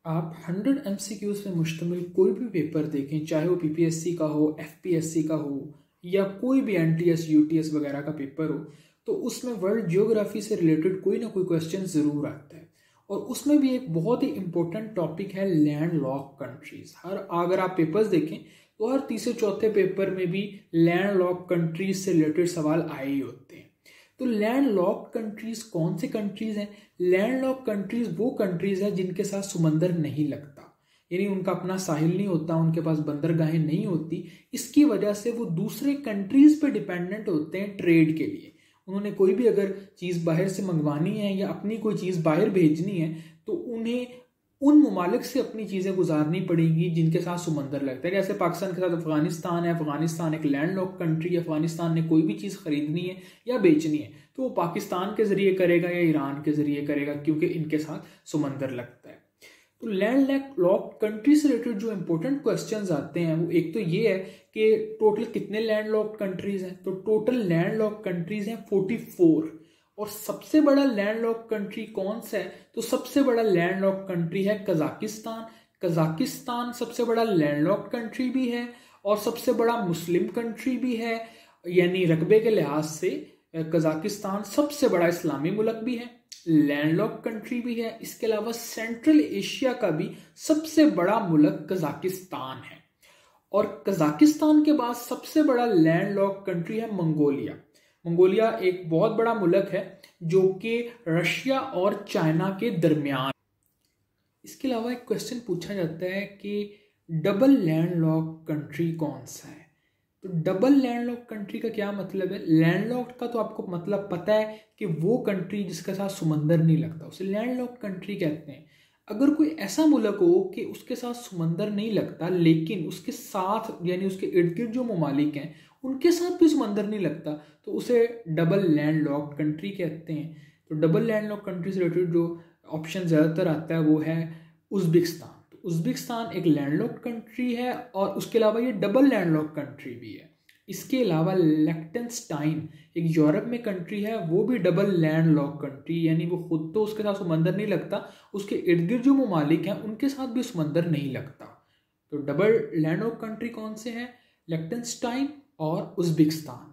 आप 100 MCQs पे मुश्तमिल कोई भी पेपर देखें, चाहे वो PPSC का हो, FPSC का हो या कोई भी NTS UTS वगैरह का पेपर हो, तो उसमें वर्ल्ड जियोग्राफी से रिलेटेड कोई ना कोई क्वेश्चन ज़रूर आता है। और उसमें भी एक बहुत ही इंपॉर्टेंट टॉपिक है लैंड लॉक कंट्रीज। अगर आप पेपर्स देखें तो हर तीसरे चौथे पेपर में भी लैंड लॉक कंट्रीज से रिलेटेड सवाल आए ही होते हैं। तो लैंड लॉक कंट्रीज कौन से कंट्रीज हैं? लैंड लॉक कंट्रीज वो कंट्रीज हैं जिनके साथ समंदर नहीं लगता, यानी उनका अपना साहिल नहीं होता, उनके पास बंदरगाहें नहीं होती। इसकी वजह से वो दूसरे कंट्रीज पे डिपेंडेंट होते हैं ट्रेड के लिए। उन्होंने कोई भी अगर चीज़ बाहर से मंगवानी है या अपनी कोई चीज़ बाहर भेजनी है तो उन्हें उन ममालिक से अपनी चीज़ें गुजारनी पड़ेंगी जिनके साथ समंदर लगता है। जैसे पाकिस्तान के साथ अफगानिस्तान है, अफगानिस्तान एक लैंड लॉक कंट्री है। अफगानिस्तान ने कोई भी चीज़ खरीदनी है या बेचनी है तो वो पाकिस्तान के जरिए करेगा या ईरान के जरिए करेगा, क्योंकि इनके साथ समंदर लगता है। तो लैंड लॉक कंट्री से रिलेटेड जो इंपॉर्टेंट क्वेश्चंस आते हैं वो एक तो ये है कि टोटल कितने लैंड लॉक कंट्रीज हैं। तो टोटल लैंड लॉक कंट्रीज हैं 44। और सबसे बड़ा लैंड लॉक कंट्री कौन सा है? तो सबसे बड़ा लैंड लॉक कंट्री है कजाकिस्तान। कजाकिस्तान सबसे बड़ा लैंड लॉक कंट्री भी है और सबसे बड़ा मुस्लिम कंट्री भी है, यानी रकबे के लिहाज से कजाकिस्तान सबसे बड़ा इस्लामी मुल्क भी है, लैंडलॉक कंट्री भी है। इसके अलावा सेंट्रल एशिया का भी सबसे बड़ा मुल्क कजाकिस्तान है। और कजाकिस्तान के बाद सबसे बड़ा लैंडलॉक कंट्री है मंगोलिया। मंगोलिया एक बहुत बड़ा मुल्क है जो कि रशिया और चाइना के दरमियान। इसके अलावा एक क्वेश्चन पूछा जाता है कि डबल लैंडलॉक कंट्री कौन सा है? तो डबल लैंडलॉक कंट्री का क्या मतलब है? लैंडलॉक का तो आपको मतलब पता है कि वो कंट्री जिसके साथ समंदर नहीं लगता उसे लैंडलॉक कंट्री कहते हैं। अगर कोई ऐसा मुल्क हो कि उसके साथ समंदर नहीं लगता लेकिन उसके साथ यानी उसके इर्द गिर्द जो ममालिक हैं उनके साथ भी समंदर नहीं लगता तो उसे डबल लैंडलॉक कंट्री कहते हैं। तो डबल लैंडलॉक कंट्री से रिलेटेड जो ऑप्शन ज़्यादातर आता है वो है उज़्बेकिस्तान। उज़्बेकिस्तान एक लैंडलॉक कंट्री है और उसके अलावा ये डबल लैंडलॉक कंट्री भी है। इसके अलावा लिechtenstein एक यूरोप में कंट्री है, वो भी डबल लैंडलॉक कंट्री, यानी वो खुद तो उसके साथ समंदर नहीं लगता, उसके इर्द गिर्द जो ममालिक हैं उनके साथ भी समंदर नहीं लगता। तो डबल लैंडलॉक कंट्री कौन से हैं? लिechtenstein और उज़्बेकिस्तान।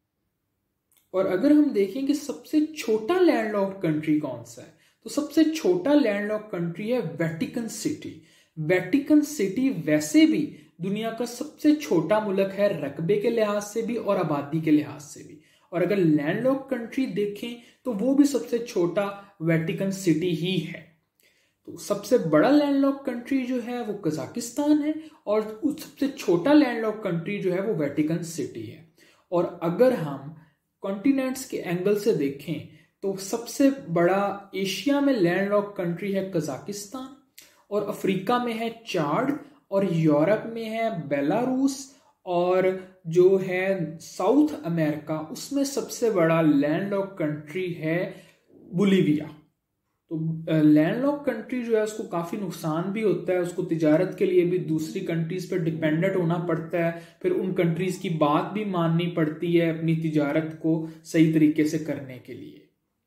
और अगर हम देखें कि सबसे छोटा लैंडलॉक कंट्री कौन सा है तो सबसे छोटा लैंडलॉक कंट्री है वेटिकन सिटी। वेटिकन सिटी वैसे भी दुनिया का सबसे छोटा मुल्क है रकबे के लिहाज से भी और आबादी के लिहाज से भी। और अगर लैंडलॉक कंट्री देखें तो वो भी सबसे छोटा वेटिकन सिटी ही है। तो सबसे बड़ा लैंडलॉक कंट्री जो है वो कजाकिस्तान है और सबसे छोटा लैंडलॉक कंट्री जो है वो वेटिकन सिटी है। और अगर हम कॉन्टिनेंट्स के एंगल से देखें तो सबसे बड़ा एशिया में लैंडलॉक कंट्री है कजाकिस्तान और अफ्रीका में है चाड और यूरोप में है बेलारूस और जो है साउथ अमेरिका उसमें सबसे बड़ा लैंडलॉक कंट्री है बोलिविया। तो लैंडलॉक कंट्री जो है उसको काफ़ी नुकसान भी होता है, उसको तिजारत के लिए भी दूसरी कंट्रीज पर डिपेंडेंट होना पड़ता है, फिर उन कंट्रीज की बात भी माननी पड़ती है अपनी तिजारत को सही तरीके से करने के लिए।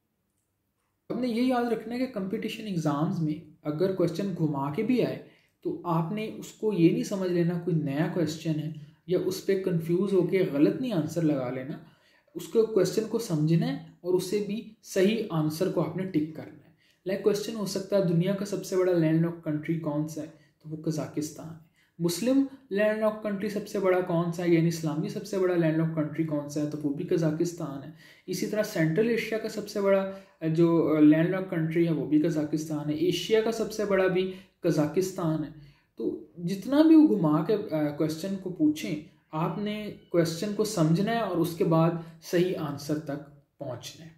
आपने ये याद रखना है कि कंपटीशन एग्जाम्स में अगर क्वेश्चन घुमा के भी आए तो आपने उसको ये नहीं समझ लेना कोई नया क्वेश्चन है या उस पर कंफ्यूज होके गलत नहीं आंसर लगा लेना। उसको क्वेश्चन को समझना है और उसे भी सही आंसर को आपने टिक करना है। लाइक क्वेश्चन हो सकता है दुनिया का सबसे बड़ा लैंडलॉक कंट्री कौन सा है? तो वो कजाकिस्तान है। मुस्लिम लैंडलॉक कंट्री सबसे बड़ा कौन सा है, यानी इस्लामी सबसे बड़ा लैंडलॉक कंट्री कौन सा है? तो वो भी कजाकिस्तान है। इसी तरह सेंट्रल एशिया का सबसे बड़ा जो लैंडलॉक कंट्री है वो भी कजाकिस्तान है। एशिया का सबसे बड़ा भी कजाकिस्तान है। तो जितना भी वो घुमा के क्वेश्चन को पूछें आपने क्वेश्चन को समझना है और उसके बाद सही आंसर तक पहुंचना है।